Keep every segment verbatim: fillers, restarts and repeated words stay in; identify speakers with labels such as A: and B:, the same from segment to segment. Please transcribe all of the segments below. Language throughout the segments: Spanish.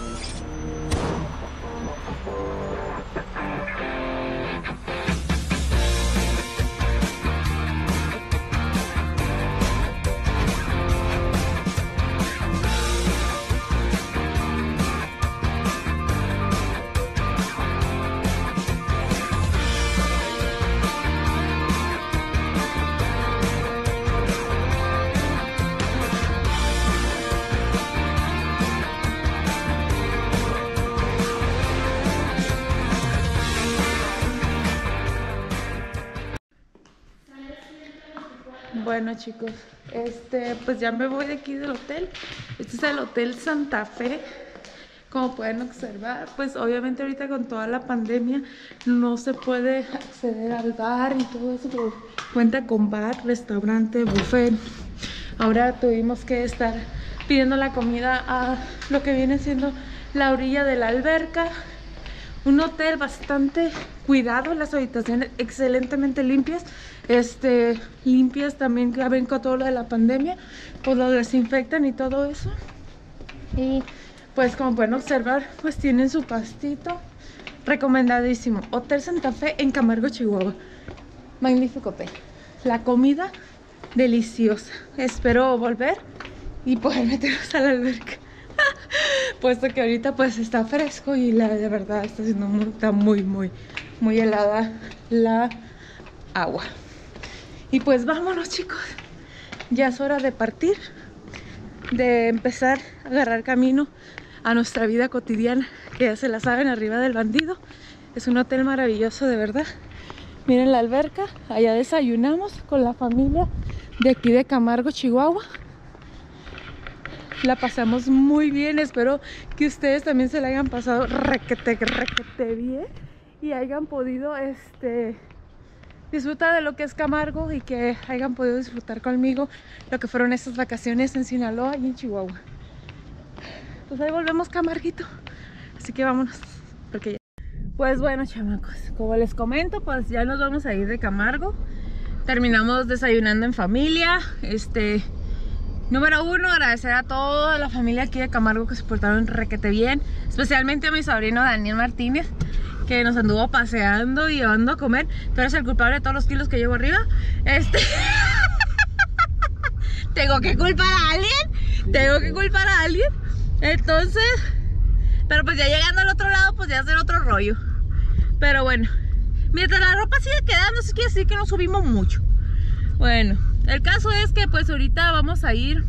A: Bueno chicos, este, pues ya me voy de aquí del hotel. Este es el Hotel Santa Fe. Como pueden observar, pues obviamente ahorita con toda la pandemia no se puede acceder al bar y todo eso, pero cuenta con bar, restaurante, buffet. Ahora tuvimos que estar pidiendo la comida a lo que viene siendo la orilla de la alberca. Un hotel bastante cuidado, las habitaciones excelentemente limpias, este, limpias también, que ven con todo lo de la pandemia, pues lo desinfectan y todo eso. Y pues como pueden observar, pues tienen su pastito, recomendadísimo. Hotel Santa Fe en Camargo, Chihuahua. Magnífico hotel. La comida deliciosa. Espero volver y poder meternos a la alberca. Puesto que ahorita pues está fresco y la de verdad está siendo muy, está muy, muy, muy helada la agua. Y pues vámonos chicos. Ya es hora de partir, de empezar a agarrar camino a nuestra vida cotidiana, que ya se la saben, arriba del Bandido. Es un hotel maravilloso, de verdad. Miren la alberca, allá desayunamos con la familia de aquí de Camargo, Chihuahua. La pasamos muy bien, espero que ustedes también se la hayan pasado requete, requete bien y hayan podido este, disfrutar de lo que es Camargo y que hayan podido disfrutar conmigo lo que fueron estas vacaciones en Sinaloa y en Chihuahua. Pues ahí volvemos, Camarguito, así que vámonos, porque ya... Pues bueno, chamacos, como les comento, pues ya nos vamos a ir de Camargo. Terminamos desayunando en familia. Este, número uno, agradecer a toda la familia aquí de Camargo que se portaron requete bien, especialmente a mi sobrino Daniel Martínez, que nos anduvo paseando y llevando a comer. Tú eres el culpable de todos los kilos que llevo arriba. Este... Tengo que culpar a alguien. Tengo que culpar a alguien. Entonces, pero pues ya llegando al otro lado, pues ya hacer otro rollo. Pero bueno, mientras la ropa sigue quedando, eso quiere decir que no subimos mucho. Bueno, el caso es que pues ahorita vamos a ir,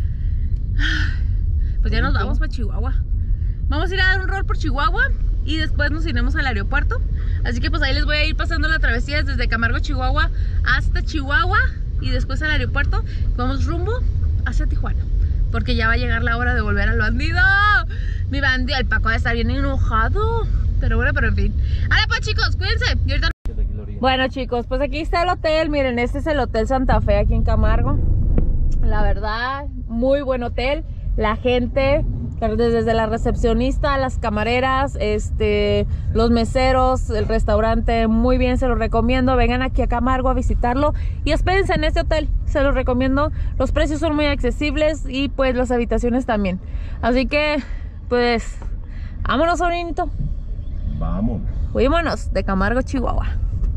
A: pues ya nos vamos para Chihuahua. Vamos a ir a dar un rol por Chihuahua y después nos iremos al aeropuerto. Así que pues ahí les voy a ir pasando la travesía desde Camargo, Chihuahua hasta Chihuahua y después al aeropuerto. Vamos rumbo hacia Tijuana, porque ya va a llegar la hora de volver al Bandido. Mi Bandido, el Paco debe estar bien enojado. Pero bueno, pero en fin. Ahora pues chicos, cuídense. Y ahorita... Bueno chicos, pues aquí está el hotel. Miren, este es el Hotel Santa Fe aquí en Camargo. La verdad, muy buen hotel. La gente, desde la recepcionista, las camareras, este, los meseros, el restaurante, muy bien, se los recomiendo. Vengan aquí a Camargo a visitarlo y hospédense en este hotel, se los recomiendo. Los precios son muy accesibles y pues las habitaciones también. Así que, pues, vámonos, sobrinito.
B: Vamos.
A: Fuímonos de Camargo, Chihuahua.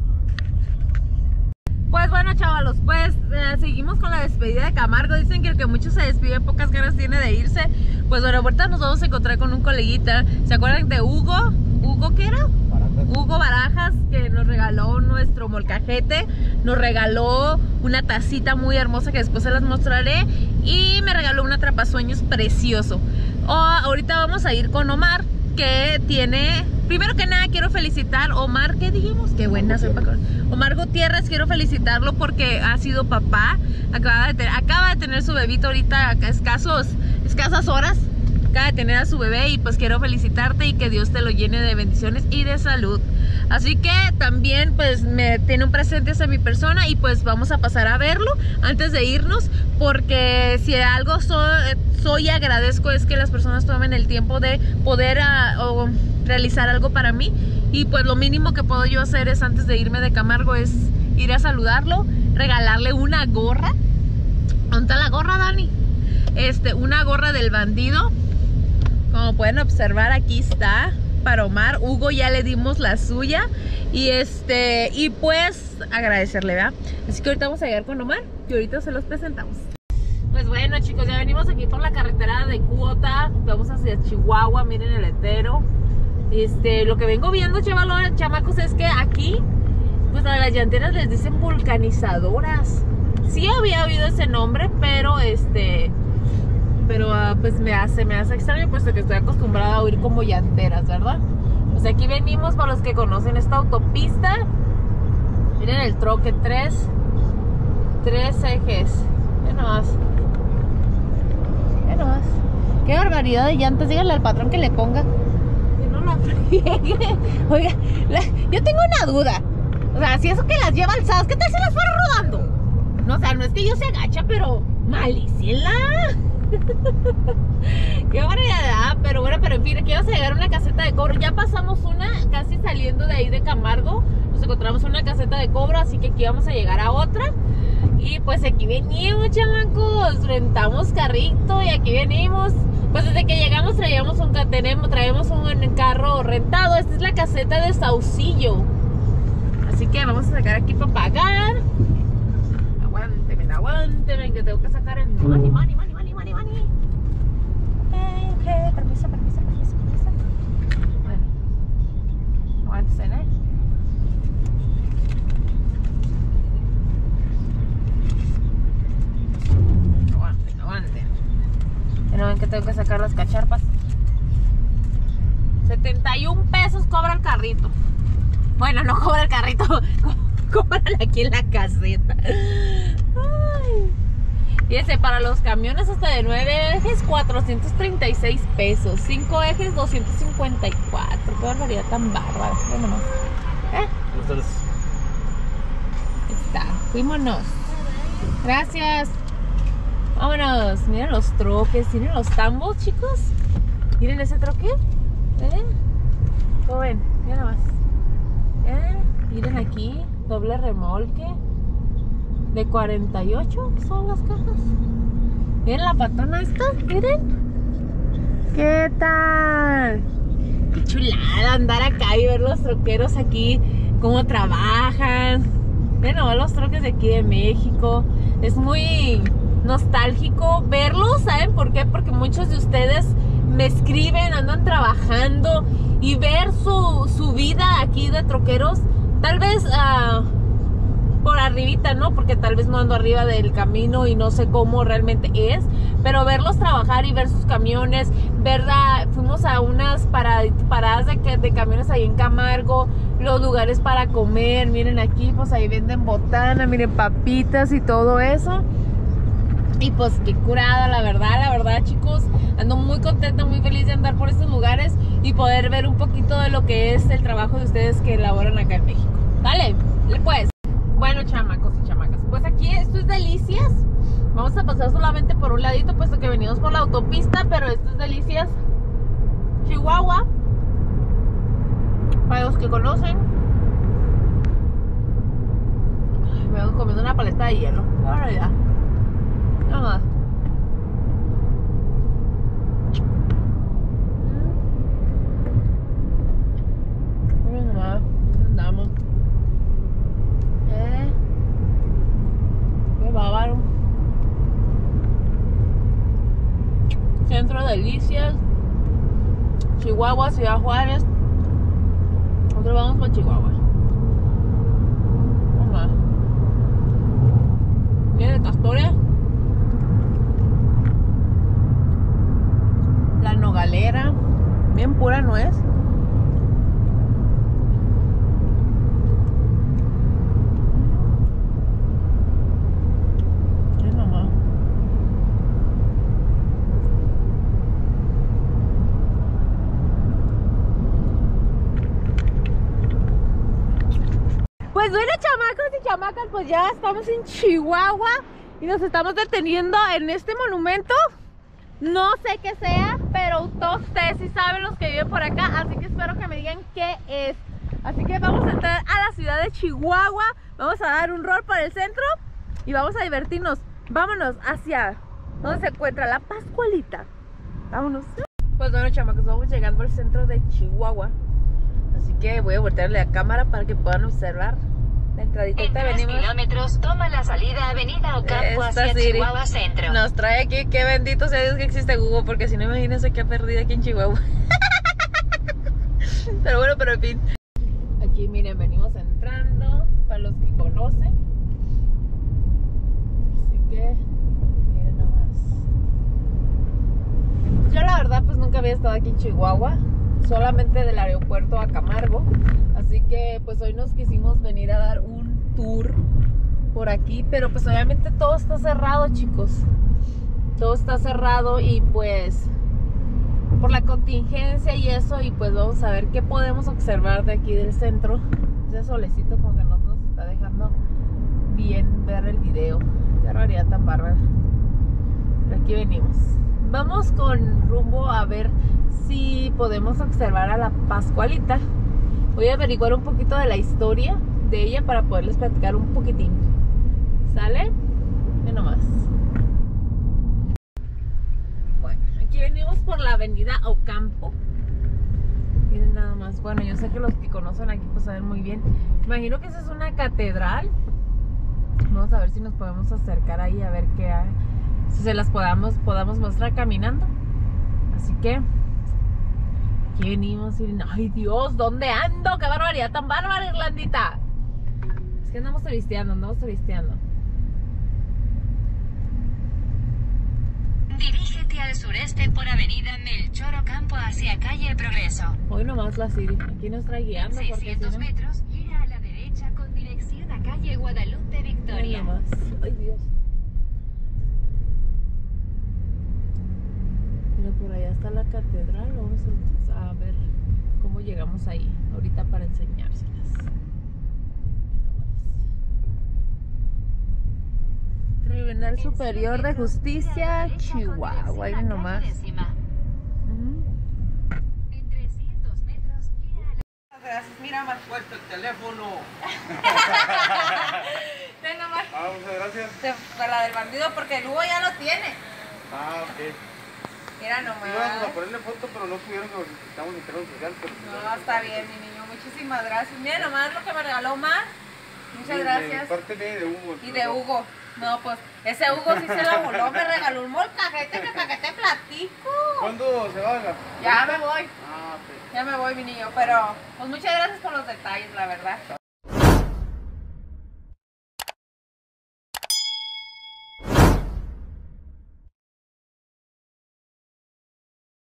A: Pues bueno, chavalos, pues eh, seguimos con la despedida de Camargo. Dicen que el que mucho se despide, pocas ganas tiene de irse. Pues bueno, ahorita nos vamos a encontrar con un coleguita. ¿Se acuerdan de Hugo? ¿Hugo qué era? Barajas. Hugo Barajas, que nos regaló nuestro molcajete. Nos regaló una tacita muy hermosa que después se las mostraré. Y me regaló un atrapasueños precioso. Oh, ahorita vamos a ir con Omar, que tiene... Primero que nada quiero felicitar a Omar, ¿qué dijimos? Qué buena soy para... Omar Gutiérrez, quiero felicitarlo porque ha sido papá. Acaba de tener, acaba de tener su bebito ahorita a escasos, escasas horas. Acaba de tener a su bebé y pues quiero felicitarte y que Dios te lo llene de bendiciones y de salud. Así que también pues me tiene un presente hacia mi persona y pues vamos a pasar a verlo antes de irnos, porque si algo soy, soy y agradezco es que las personas tomen el tiempo de poder uh, o realizar algo para mí. Y pues lo mínimo que puedo yo hacer es, antes de irme de Camargo, es ir a saludarlo, regalarle una gorra. ¿Dónde está la gorra, Dani? Este, una gorra del Bandido. Como
B: como pueden observar, aquí está para Omar. Hugo ya le dimos la suya. Y este, y pues agradecerle, ¿verdad? Así que ahorita vamos a llegar con Omar y ahorita se los presentamos. Pues bueno, chicos, ya venimos aquí por la carretera de Cuota. Vamos hacia Chihuahua, miren el letero. Este, lo que vengo viendo, chavalones, chamacos, es que aquí, pues a las llanteras les dicen vulcanizadoras. Sí había oído ese nombre, pero este, pero uh, pues me hace, me hace extraño, puesto que estoy acostumbrada a oír como llanteras, ¿verdad? Pues aquí venimos, para los que conocen esta autopista. Miren el troque, tres, tres ejes. Ve nomás. Ve nomás. Qué barbaridad de llantas. Díganle al patrón que le ponga. Que no la friegue. Oiga, la, yo tengo una duda. O sea, si eso que las lleva alzadas, ¿qué tal se las fuera rodando? No, o sea, no es que yo se agacha, pero malísima. Qué barbaridad. Pero bueno, pero en fin, aquí vamos a llegar a una caseta de cobro. Ya pasamos una, casi saliendo de ahí de Camargo. Nos encontramos una caseta de cobro, así que aquí vamos a llegar a otra. Y pues aquí venimos, chamacos, rentamos carrito y aquí venimos. Pues desde que llegamos traíamos un, tenemos, traemos un carro rentado. Esta es la caseta de Saucillo. Así que vamos a sacar aquí para pagar. Aguánteme, aguánteme, que tengo que sacar el money, money, money, money, money, money. Eh, okay. Permiso, permiso, permiso, permiso. Bueno, aguántese, ¿eh? No ven que tengo que sacar las cacharpas. setenta y un pesos cobra el carrito. Bueno, no cobra el carrito, cobran aquí en la caseta. Ay. Y ese para los camiones hasta de nueve ejes, cuatrocientos treinta y seis pesos. cinco ejes, doscientos cincuenta y cuatro. Qué barbaridad tan bárbara. Bueno, más. ¿Eh? Ahí está, fuímonos. Gracias. Vámonos, miren los troques, miren los tambos, chicos. Miren ese troque. ¿Eh? ¿Cómo ven? Miren más. ¿Eh? Miren aquí, doble remolque. De cuarenta y ocho son las cajas. Miren la patona esta, miren. ¿Qué tal? Qué chulada andar acá y ver los troqueros aquí, cómo trabajan. Miren nomás los troques de aquí de México. Es muy nostálgico verlos, ¿saben por qué? Porque muchos de ustedes me escriben, andan trabajando y ver su, su vida aquí de troqueros, tal vez uh, por arribita, ¿no? Porque tal vez no ando arriba del camino y no sé cómo realmente es, pero verlos trabajar y ver sus camiones, ¿verdad? Fuimos a unas parad, paradas de, de camiones ahí en Camargo, los lugares para comer, miren aquí, pues ahí venden botana, miren papitas y todo eso. Y pues qué curada, la verdad, la verdad, chicos, ando muy contenta, muy feliz de andar por estos lugares y poder ver un poquito de lo que es el trabajo de ustedes que elaboran acá en México. Dale, pues. Bueno, chamacos y chamacas, pues aquí esto es Delicias. Vamos a pasar solamente por un ladito, puesto que venimos por la autopista, pero esto es Delicias Chihuahua. Para los que conocen. Ay, me vengo comiendo una paleta de hielo. La verdad. Nada más. Miren nomás, andamos. Eh. Qué bárbaro. Centro de Delicias, Chihuahua, Ciudad Juárez. Nosotros vamos para Chihuahua. Vamos más. Miren de Castoria. La nogalera, bien pura nuez. Miren nomás. Pues bueno, chamacos y chamacas, pues ya estamos en Chihuahua y nos estamos deteniendo en este monumento. No sé qué sea, pero todos ustedes sí saben, los que viven por acá, así que espero que me digan qué es. Así que vamos a entrar a la ciudad de Chihuahua, vamos a dar un rol por el centro y vamos a divertirnos. Vámonos hacia donde se encuentra la Pascualita. Vámonos. Pues bueno, chamacos, vamos llegando al centro de Chihuahua. Así que voy a voltearle la cámara para que puedan observar la entradita.
C: En tres
B: venimos.
C: kilómetros, toma la salida Avenida Ocampo
B: Esta
C: hacia
B: Siri
C: Chihuahua Centro.
B: nos trae aquí, qué bendito sea Dios que existe Google, porque si no, imagínense qué perdida aquí en Chihuahua. Pero bueno, pero en fin. Aquí miren, venimos entrando, para los que conocen. Así que, miren nomás. Yo la verdad pues nunca había estado aquí en Chihuahua, solamente del aeropuerto a Camargo. Así que pues hoy nos quisimos venir a dar un tour por aquí, pero pues obviamente todo está cerrado, chicos. Todo está cerrado y pues por la contingencia y eso, y pues vamos a ver qué podemos observar de aquí del centro. Ese solecito como que no nos está dejando bien ver el video. Qué barbaridad tan bárbara. Pero aquí venimos. Vamos con rumbo a ver si podemos observar a la Pascualita. Voy a averiguar un poquito de la historia de ella para poderles platicar un poquitín. ¿Sale? Ve nomás. Bueno, aquí venimos por la avenida Ocampo. Miren nada más. Bueno, yo sé que los que conocen aquí pues saben muy bien. Imagino que esa es una catedral. Vamos a ver si nos podemos acercar ahí a ver qué hay. Si se las podamos, podamos mostrar caminando. Así que aquí venimos y ay Dios, ¿dónde ando? ¡Qué barbaridad tan bárbara, Irlandita! Es que andamos turisteando, andamos turisteando.
C: Dirígete al sureste por Avenida Melchor Ocampo hacia Calle Progreso.
B: Hoy nomás la Siri, aquí nos trae guiando.
C: En seiscientos
B: porque si no...
C: metros, gira a la derecha con dirección a Calle Guadalupe Victoria.
B: Hoy nomás. Ay Dios. Mira, por allá está la catedral. Vamos a, a ver cómo llegamos ahí ahorita para enseñárselas. Tribunal Superior de Justicia, Chihuahua. Ahí nomás. Uh-huh.
C: En trescientos metros, gira a la...
B: Gracias, mira, más
D: Puesto el teléfono.
B: Ven nomás.
D: Ah, muchas gracias.
B: Para la del bandido, porque el Hugo ya lo tiene.
D: Ah, ok.
B: Mira nomás.
D: Íbamos a ponerle foto, pero no pudieron porque estamos en terreno social. Pero
B: No, está bien, mi niño. Muchísimas gracias. Mira nomás lo que me regaló Omar. Muchas
D: de,
B: gracias.
D: De parte de, de Hugo.
B: Y de Hugo. No, pues ese Hugo sí se la voló. Me regaló un molcajete que para que te platico.
D: ¿Cuándo se va a la...
B: Ya me voy.
D: Ah, ok.
B: Ya me voy, mi niño. Pero, pues muchas gracias por los detalles, la verdad.